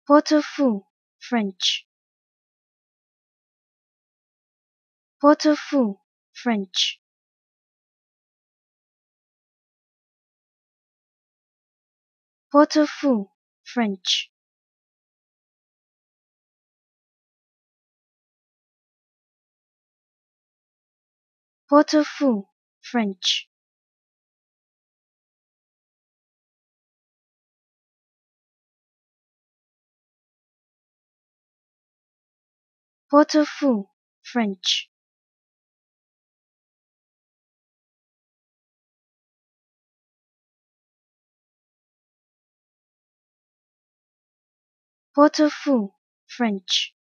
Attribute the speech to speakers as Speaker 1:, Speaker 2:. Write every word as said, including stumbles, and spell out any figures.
Speaker 1: Pot au feu, French. Pot au feu, French. Pot au feu, French. Pot au feu, French. Pot au feu, French. Pot au feu, French.